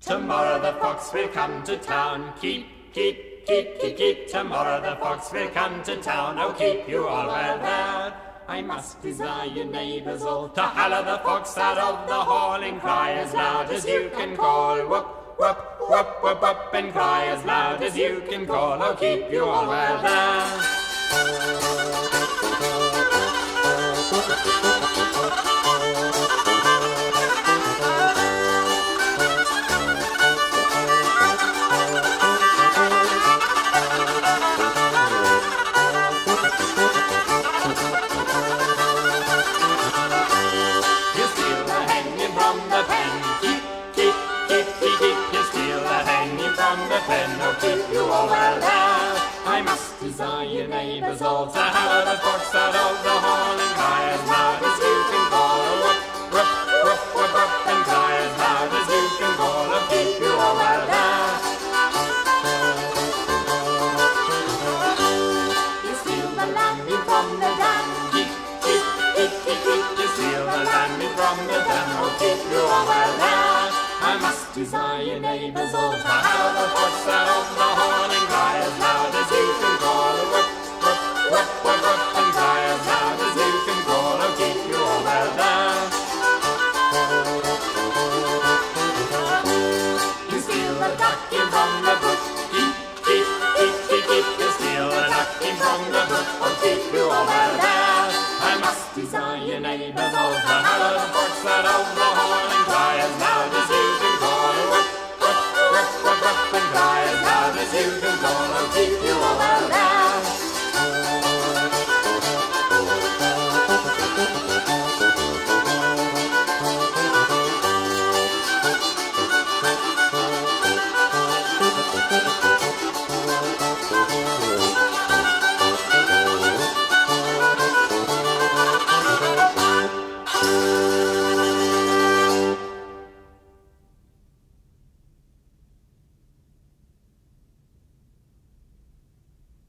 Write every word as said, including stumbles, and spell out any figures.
Tomorrow the fox will come to town. Keep, keep, keep, keep, keep. Tomorrow the fox will come to town. Oh, keep you all well there. I must desire your neighbours all to holler the fox out of the hall and cry as loud as you can call. Whoop, whoop, whoop, whoop, whoop, and cry as loud as you can call. Oh, keep you all well there. I must desire your neighbours all to holler the fox out of the hall and cry as loud as you can call. Whoop, whoop, whoop, whoop, whoop, and cry as loud as you can call. I'll keep you all well there. You steal the lambing from the dam. Keep, keep, keep, keep, keep. You steal the lambing from the dam. I'll keep you all well there. I must desire your neighbours all to holler the fox out of the hall and cry as loud as you can call. Whoop, whoop, whoop, whoop, whoop, and cry as loud as you can call. I'll keep you all well there. You steal the ducking from the brook. Keep, keep, keep, keep, keep. You steal the ducking from the brook. I'll keep you all well there. I must desire your neighbours all to holler the fox out of the hall.